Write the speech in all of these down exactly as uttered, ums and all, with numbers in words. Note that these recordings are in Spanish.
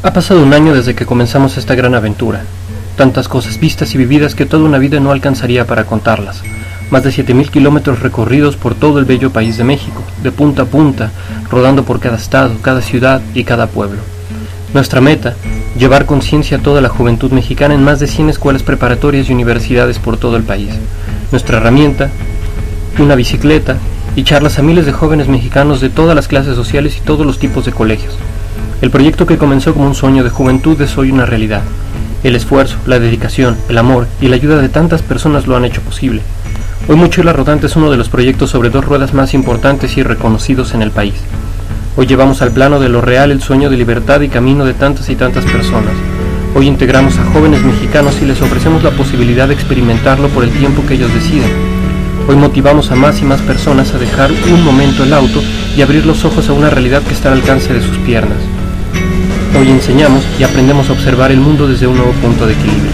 Ha pasado un año desde que comenzamos esta gran aventura. Tantas cosas vistas y vividas que toda una vida no alcanzaría para contarlas. Más de siete mil kilómetros recorridos por todo el bello país de México, de punta a punta, rodando por cada estado, cada ciudad y cada pueblo. Nuestra meta, llevar conciencia a toda la juventud mexicana en más de cien escuelas preparatorias y universidades por todo el país. Nuestra herramienta, una bicicleta y charlas a miles de jóvenes mexicanos de todas las clases sociales y todos los tipos de colegios. El proyecto que comenzó como un sueño de juventud es hoy una realidad. El esfuerzo, la dedicación, el amor y la ayuda de tantas personas lo han hecho posible. Hoy Mochila Rodante es uno de los proyectos sobre dos ruedas más importantes y reconocidos en el país. Hoy llevamos al plano de lo real el sueño de libertad y camino de tantas y tantas personas. Hoy integramos a jóvenes mexicanos y les ofrecemos la posibilidad de experimentarlo por el tiempo que ellos deciden. Hoy motivamos a más y más personas a dejar un momento el auto y abrir los ojos a una realidad que está al alcance de sus piernas. Hoy enseñamos y aprendemos a observar el mundo desde un nuevo punto de equilibrio.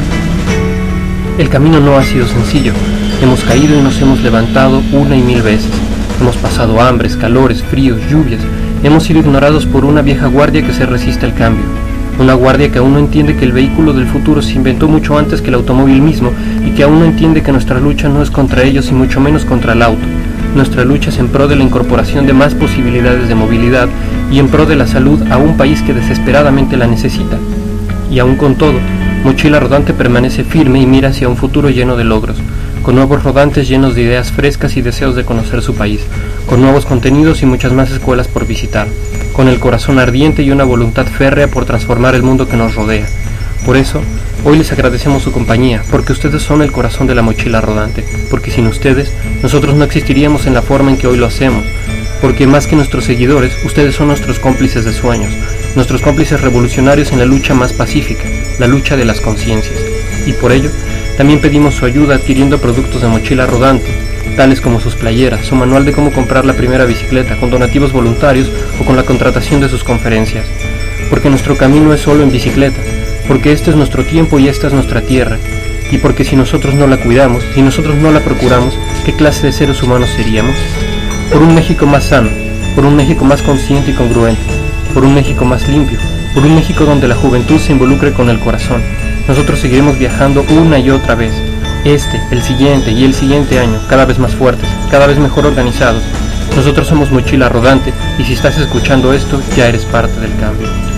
El camino no ha sido sencillo. Hemos caído y nos hemos levantado una y mil veces. Hemos pasado hambres, calores, fríos, lluvias. Hemos sido ignorados por una vieja guardia que se resiste al cambio. Una guardia que aún no entiende que el vehículo del futuro se inventó mucho antes que el automóvil mismo y que aún no entiende que nuestra lucha no es contra ellos y mucho menos contra el auto. Nuestra lucha es en pro de la incorporación de más posibilidades de movilidad y en pro de la salud a un país que desesperadamente la necesita. Y aún con todo, Mochila Rodante permanece firme y mira hacia un futuro lleno de logros, con nuevos rodantes llenos de ideas frescas y deseos de conocer su país, con nuevos contenidos y muchas más escuelas por visitar, con el corazón ardiente y una voluntad férrea por transformar el mundo que nos rodea. Por eso, hoy les agradecemos su compañía, porque ustedes son el corazón de la Mochila Rodante, porque sin ustedes, nosotros no existiríamos en la forma en que hoy lo hacemos, porque más que nuestros seguidores, ustedes son nuestros cómplices de sueños, nuestros cómplices revolucionarios en la lucha más pacífica, la lucha de las conciencias. Y por ello, también pedimos su ayuda adquiriendo productos de Mochila Rodante, tales como sus playeras, su manual de cómo comprar la primera bicicleta, con donativos voluntarios o con la contratación de sus conferencias. Porque nuestro camino es solo en bicicleta, porque este es nuestro tiempo y esta es nuestra tierra, y porque si nosotros no la cuidamos, si nosotros no la procuramos, ¿qué clase de seres humanos seríamos? Por un México más sano, por un México más consciente y congruente, por un México más limpio, por un México donde la juventud se involucre con el corazón. Nosotros seguiremos viajando una y otra vez, este, el siguiente y el siguiente año, cada vez más fuertes, cada vez mejor organizados. Nosotros somos Mochila Rodante y si estás escuchando esto, ya eres parte del cambio.